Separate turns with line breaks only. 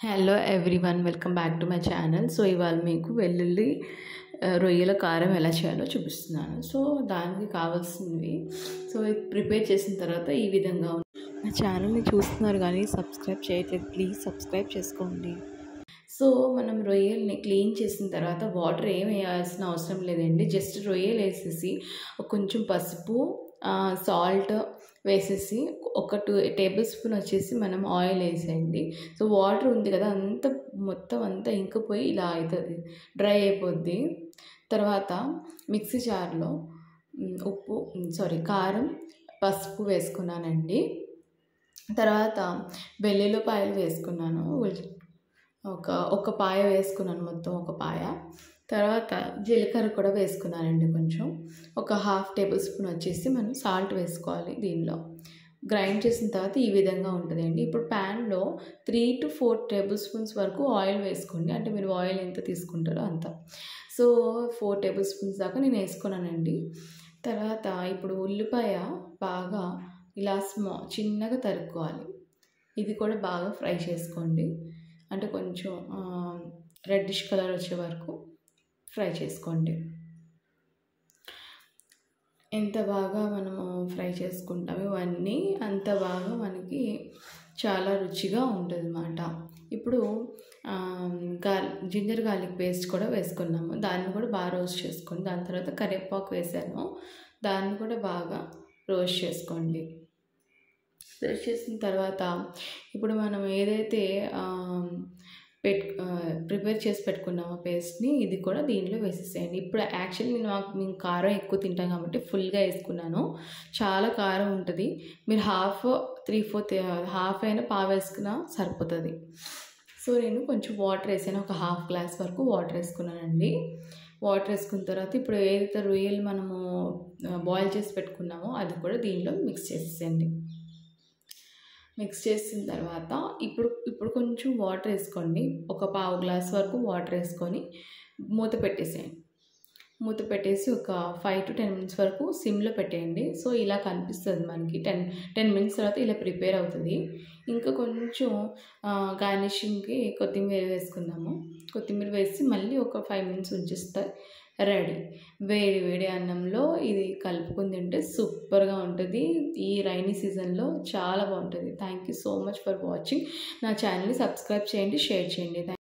Hello everyone, welcome back to my channel. So ఇవాళ మీకు వెల్లుల్లి రొయ్యల కారం ఎలా చేయాలో చూపిస్తున్నాను. సో దానికి కావాల్సినవి ఇది ప్రిపేర్ చేసిన తర్వాత ఈ విధంగా ఉంది. నా ఛానల్ని చూస్తున్నారు కానీ సబ్స్క్రైబ్ చేయట్లేదు, ప్లీజ్ సబ్స్క్రైబ్ చేసుకోండి. సో మనం రొయ్యల్ని క్లీన్ చేసిన తర్వాత వాటర్ ఏం వేయాల్సిన అవసరం లేదండి. జస్ట్ రొయ్యలు వేసేసి కొంచెం పసుపు, సాల్ట్ వేసేసి ఒక 2 టేబుల్ స్పూన్ వచ్చేసి మనం ఆయిల్ వేసేయండి. సో వాటర్ ఉంది కదా, మొత్తం అంతా ఇంకిపోయి ఇలా అవుతుంది, డ్రై అయిపోద్ది. తర్వాత మిక్సీ జార్లో కారం, పసుపు వేసుకున్నానండి. తర్వాత వెల్లుల్లిపాయలు వేసుకున్నాను, ఒక పాయ వేసుకున్నాను, మొత్తం ఒక పాయ. తర్వాత జీలకర్ర కూడా వేసుకున్నానండి, కొంచెం ఒక 1/2 టేబుల్ స్పూన్ వచ్చేసి మనం సాల్ట్ వేసుకోవాలి. దీనిలో గ్రైండ్ చేసిన తర్వాత ఈ విధంగా ఉంటుందండి. ఇప్పుడు ప్యాన్లో 3 to 4 టేబుల్ స్పూన్స్ వరకు ఆయిల్ వేసుకోండి, అంటే మీరు ఆయిల్ ఎంత తీసుకుంటారో అంత. సో 4 టేబుల్ స్పూన్స్ దాకా నేను వేసుకున్నానండి. తర్వాత ఇప్పుడు ఉల్లిపాయ బాగా ఇలా చిన్నగా తరుక్కోవాలి. ఇది కూడా బాగా ఫ్రై చేసుకోండి, అంటే కొంచెం రెడ్డిష్ కలర్ వచ్చే వరకు ఫ్రై చేసుకోండి. ఎంత బాగా మనము ఫ్రై చేసుకుంటాము ఇవన్నీ, అంత బాగా మనకి చాలా రుచిగా ఉంటుంది అన్నమాట. ఇప్పుడు జింజర్ గార్లిక్ పేస్ట్ కూడా వేసుకున్నాము, దాన్ని కూడా బాగా రోస్ట్ చేసుకోండి. దాని తర్వాత కరివేపాకు వేసాను, దాన్ని కూడా బాగా రోస్ట్ చేసుకోండి. రోస్ట్ చేసిన తర్వాత ఇప్పుడు మనం ఏదైతే ప్రిపేర్ చేసి పెట్టుకున్నాము పేస్ట్ని, ఇది కూడా దీనిలో వేసేసేయండి. ఇప్పుడు యాక్చువల్లీ మేము కారం ఎక్కువ తింటాం కాబట్టి ఫుల్గా వేసుకున్నాను, చాలా కారం ఉంటుంది. మీరు 1/2 అయినా పావు వేసుకున్నా సరిపోతుంది. సో నేను కొంచెం వాటర్ వేసాను, ఒక 1/2 గ్లాస్ వరకు వాటర్ వేసుకున్నానండి. వాటర్ వేసుకున్న తర్వాత ఇప్పుడు ఏదైతే రొయ్యలు మనము బాయిల్ చేసి పెట్టుకున్నామో అది కూడా దీనిలో మిక్స్ చేసేయండి. మిక్స్ చేసిన తర్వాత ఇప్పుడు కొంచెం వాటర్ వేసుకోండి, ఒక పావు గ్లాస్ వరకు వాటర్ వేసుకొని మూత పెట్టేసేయండి. మూత పెట్టేసి ఒక 5 to 10 minutes వరకు సిమ్లో పెట్టేయండి. సో ఇలా కనిపిస్తుంది మనకి. 10 minutes తర్వాత ఇలా ప్రిపేర్ అవుతుంది. ఇంకా కొంచెం గార్నిషింగ్కి కొత్తిమీర వేసుకుందాము. కొత్తిమీర వేసి మళ్ళీ ఒక 5 minutes ఉంచిస్తే రెడీ. వేడి వేడి అన్నంలో ఇది కలుపుకుని తింటే సూపర్గా ఉంటుంది. ఈ రైనీ సీజన్లో చాలా బాగుంటుంది. Thank you so much for watching. నా ఛానల్ని సబ్స్క్రైబ్ చేయండి, షేర్ చేయండి.